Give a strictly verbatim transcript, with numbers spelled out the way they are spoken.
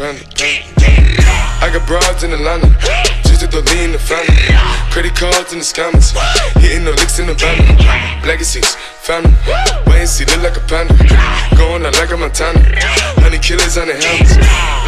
panda. I got broads in Atlanta, just at the lean, the family. Credit cards in the scammers, hitting the licks in the van. Legacies, family, wait and see, look like a panda. Going out like a Montana, honey killers on the helmets.